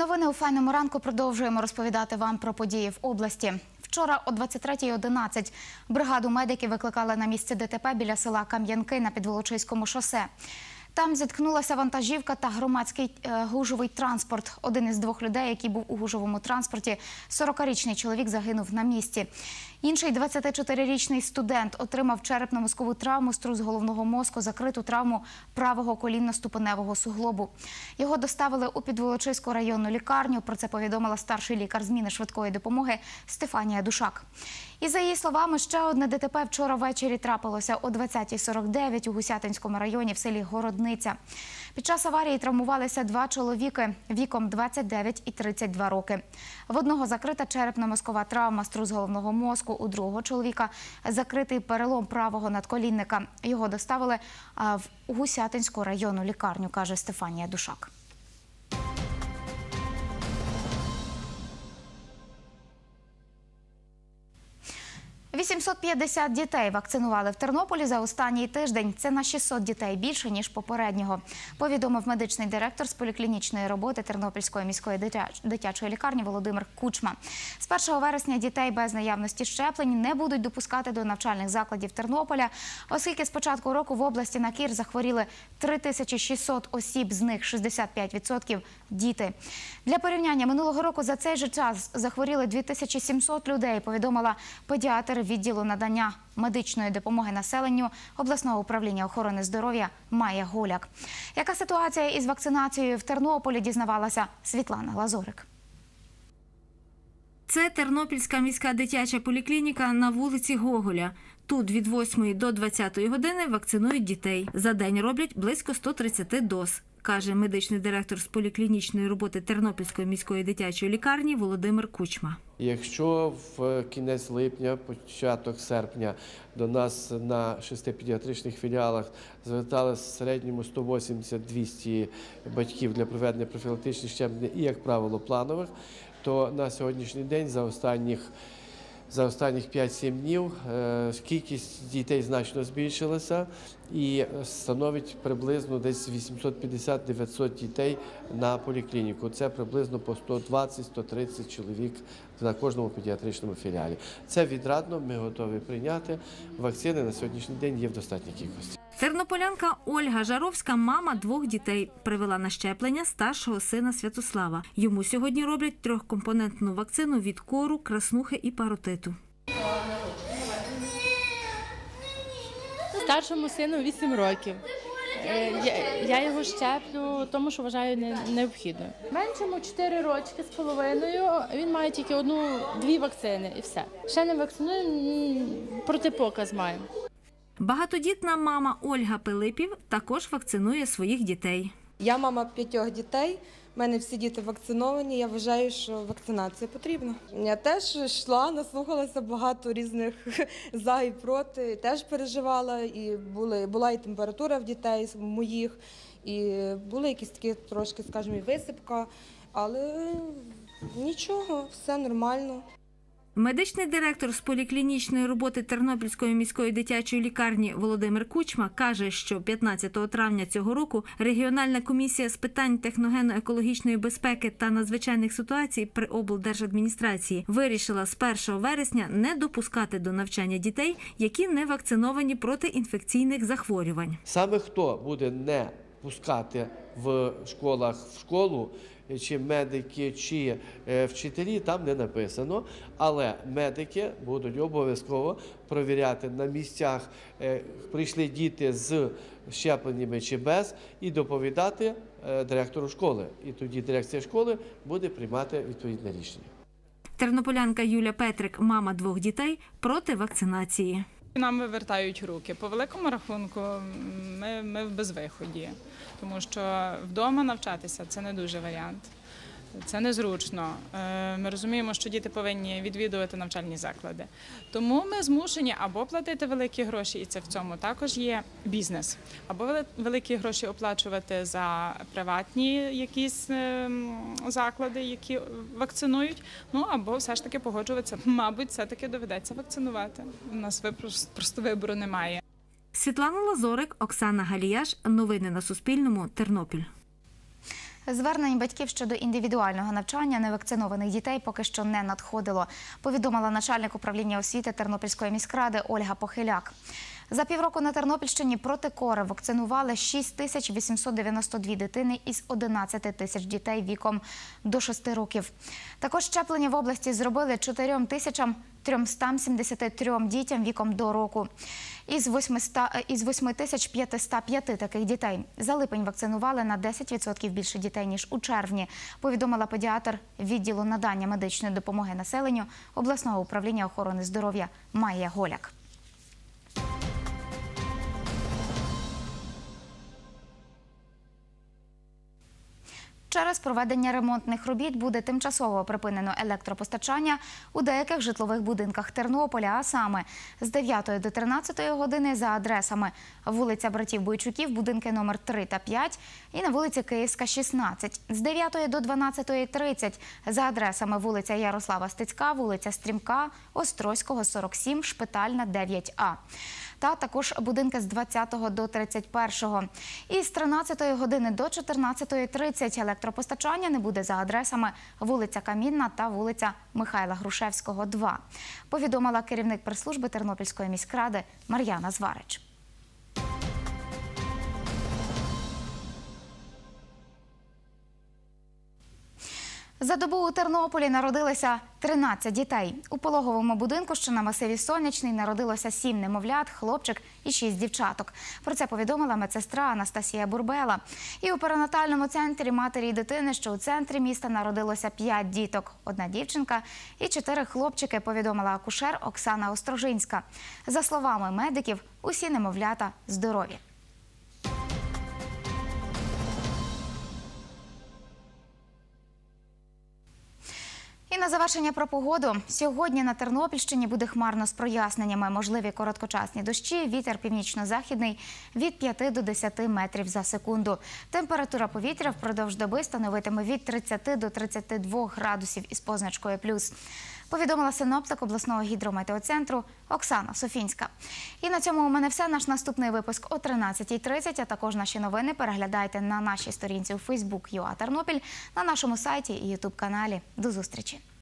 Новини у «Файному ранку» продовжуємо розповідати вам про події в області. Вчора о 23:11 бригаду медиків викликали на місце ДТП біля села Кам'янки на Підволочиському шосе. Там зіткнулася вантажівка та громадський гужовий транспорт. Один із двох людей, який був у гужовому транспорті, 40-річний чоловік, загинув на місці. Інший 24-річний студент отримав черепно-мозкову травму, струс головного мозку, закриту травму правого колінно-ступеневого суглобу. Його доставили у Підволочиську районну лікарню. Про це повідомила старший лікар зміни швидкої допомоги Стефанія Душак. І за її словами, ще одне ДТП вчора ввечері трапилося о 20:49 у Гусятинському районі в селі Городниця. Під час аварії травмувалися два чоловіки віком 29 і 32 роки. В одного закрита черепно-мозкова травма, струс головного мозку, у другого чоловіка закритий перелом правого надколінника. Його доставили в Гусятинську районну лікарню, каже Стефанія Душак. – 850 дітей вакцинували в Тернополі за останній тиждень. Це на 600 дітей більше, ніж попереднього, повідомив медичний директор з поліклінічної роботи Тернопільської міської дитячої лікарні Володимир Кучма. З 1 вересня дітей без наявності щеплень не будуть допускати до навчальних закладів Тернополя, оскільки з початку року в області на кір захворіли 3600 осіб, з них 65% – діти. Для порівняння, минулого року за цей же час захворіли 2700 людей, повідомила педіатр відділу надання медичної допомоги населенню обласного управління охорони здоров'я Майя Голяк. Яка ситуація із вакцинацією в Тернополі, дізнавалася Світлана Лазорик. Це Тернопільська міська дитяча поліклініка на вулиці Гоголя. Тут від 8 до 20 години вакцинують дітей. За день роблять близько 130 доз, каже медичний директор з поліклінічної роботи Тернопільської міської дитячої лікарні Володимир Кучма. Якщо в кінець липня, початок серпня до нас на 6 педіатричних філіалах зверталися в середньому 180-200 батьків для проведення профілактичних щеплень і, як правило, планових, то на сьогоднішній день за останніх 5-7 днів кількість дітей значно збільшилася і становить приблизно десь 850-900 дітей на поліклініку. Це приблизно по 120-130 чоловік на кожному педіатричному філіалі. Це відрадно, ми готові прийняти. Вакцини на сьогоднішній день є в достатній кількості. Тернополянка Ольга Жаровська, мама 2 дітей, привела на щеплення старшого сина Святослава. Йому сьогодні роблять 3-компонентну вакцину від кору, краснухи і паротиту. Старшому сину 8 років. Я його щеплю, тому що вважаю необхідною. Меншому 4 рочки з половиною, він має тільки 1-2 вакцини і все. Ще не вакцинуємо, протипоказ маємо. Багатодітна мама Ольга Пилипів також вакцинує своїх дітей. Я мама 5 дітей, в мене всі діти вакциновані, я вважаю, що вакцинація потрібна. Я теж йшла, наслухалася багато різних за і проти, теж переживала, і була і температура в дітей моїх, і були якісь такі трошки, скажімо, висипка, але нічого, все нормально. Медичний директор з поліклінічної роботи Тернопільської міської дитячої лікарні Володимир Кучма каже, що 15 травня цього року регіональна комісія з питань техногенно-екологічної безпеки та надзвичайних ситуацій при облдержадміністрації вирішила з 1 вересня не допускати до навчання дітей, які не вакциновані проти інфекційних захворювань. Саме хто буде не пускати в школах в школу, чи медики, чи вчителі, там не написано, але медики будуть обов'язково провіряти на місцях, прийшли діти з щепленнями чи без, і доповідати директору школи. І тоді дирекція школи буде приймати відповідне рішення. Тернополянка Юля Петрик, мама 2 дітей, проти вакцинації. Нам вивертають руки. По великому рахунку ми в безвиході, тому що вдома навчатися – це не дуже варіант, це незручно. Ми розуміємо, що діти повинні відвідувати навчальні заклади. Тому ми змушені або платити великі гроші, і це в цьому також є бізнес, або великі гроші оплачувати за приватні якісь заклади, які вакцинують, або все ж таки погоджуватися. Мабуть, все-таки доведеться вакцинувати. У нас просто вибору немає. Світлана Лазорик, Оксана Галіяш. Новини на Суспільному. Тернопіль. Звернень батьків щодо індивідуального навчання невакцинованих дітей поки що не надходило, повідомила начальник управління освіти Тернопільської міськради Ольга Похиляк. За півроку на Тернопільщині проти кори вакцинували 6892 дитини із 11 тисяч дітей віком до 6 років. Також щеплення в області зробили 4373 дітям віком до року. Із 8505 таких дітей. За липень вакцинували на 10% більше дітей, ніж у червні, повідомила педіатр відділу надання медичної допомоги населенню обласного управління охорони здоров'я Майя Голяк. Через проведення ремонтних робіт буде тимчасово припинено електропостачання у деяких житлових будинках Тернополя, а саме з 9 до 13 години за адресами вулиця Братів Бойчуків, будинки номер 3 та 5 і на вулиці Київська, 16. З 9 до 12:30 за адресами вулиця Ярослава Стецька, вулиця Стрімка, Острозького, 47, Шпитальна, 9А. Та також будинки з 20 до 31. І з 13 години до 14:30 електропостачання не буде за адресами вулиця Камінна та вулиця Михайла Грушевського, 2. Повідомила керівник прес-служби Тернопільської міськради Мар'яна Зварич. За добу у Тернополі народилося 13 дітей. У пологовому будинку, що на масиві Сонячний, народилося 7 немовлят, хлопчик і 6 дівчаток. Про це повідомила медсестра Анастасія Бурбела. І у перинатальному центрі матері і дитини, що у центрі міста, народилося 5 діток. 1 дівчинка і 4 хлопчики, повідомила акушер Оксана Острожинська. За словами медиків, усі немовлята здорові. І на завершення про погоду. Сьогодні на Тернопільщині буде хмарно з проясненнями. Можливі короткочасні дощі, вітер північно-західний від 5 до 10 метрів за секунду. Температура повітря впродовж доби становитиме від 30 до 32 градусів із позначкою плюс. Повідомила синоптик обласного гідрометеоцентру Оксана Софінська. І на цьому у мене все. Наш наступний випуск о 13:30, а також наші новини переглядайте на нашій сторінці у Facebook.ua Тернопіль, на нашому сайті і YouTube-каналі. До зустрічі!